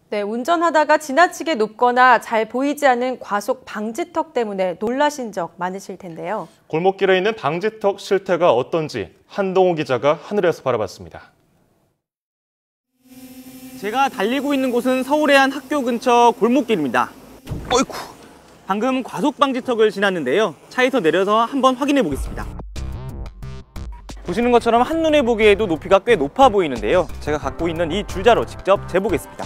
네, 운전하다가 지나치게 높거나 잘 보이지 않는 과속 방지턱 때문에 놀라신 적 많으실 텐데요. 골목길에 있는 방지턱 실태가 어떤지 한동호 기자가 하늘에서 바라봤습니다. 제가 달리고 있는 곳은 서울의 한 학교 근처 골목길입니다. 어이쿠! 방금 과속 방지턱을 지났는데요. 차에서 내려서 한번 확인해 보겠습니다. 보시는 것처럼 한눈에 보기에도 높이가 꽤 높아 보이는데요. 제가 갖고 있는 이 줄자로 직접 재보겠습니다.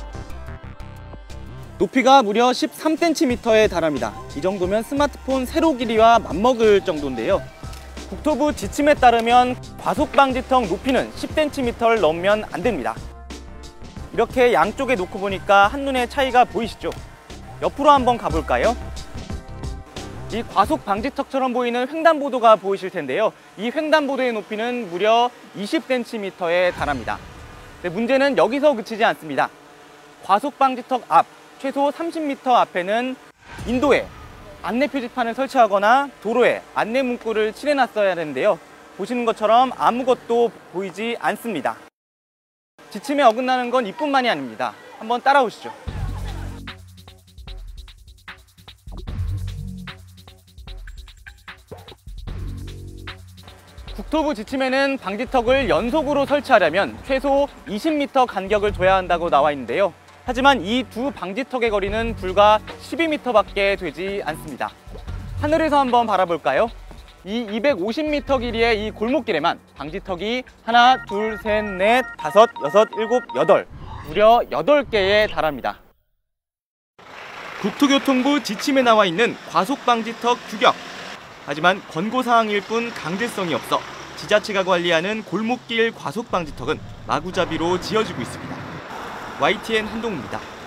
높이가 무려 13cm에 달합니다. 이 정도면 스마트폰 세로 길이와 맞먹을 정도인데요. 국토부 지침에 따르면 과속 방지턱 높이는 10cm를 넘으면 안 됩니다. 이렇게 양쪽에 놓고 보니까 한눈에 차이가 보이시죠? 옆으로 한번 가볼까요? 이 과속 방지턱처럼 보이는 횡단보도가 보이실 텐데요. 이 횡단보도의 높이는 무려 20cm에 달합니다. 문제는 여기서 그치지 않습니다. 과속 방지턱 앞 최소 30m 앞에는 인도에 안내 표지판을 설치하거나 도로에 안내 문구를 칠해놨어야 하는데요. 보시는 것처럼 아무것도 보이지 않습니다. 지침에 어긋나는 건 이뿐만이 아닙니다. 한번 따라오시죠. 국토부 지침에는 방지턱을 연속으로 설치하려면 최소 20m 간격을 둬야 한다고 나와 있는데요. 하지만 이 두 방지턱의 거리는 불과 12m밖에 되지 않습니다. 하늘에서 한번 바라볼까요? 이 250m 길이의 이 골목길에만 방지턱이 하나, 둘, 셋, 넷, 다섯, 여섯, 일곱, 여덟, 무려 8개에 달합니다. 국토교통부 지침에 나와 있는 과속 방지턱 규격. 하지만 권고사항일 뿐 강제성이 없어 지자체가 관리하는 골목길 과속 방지턱은 마구잡이로 지어지고 있습니다. YTN 한동우입니다.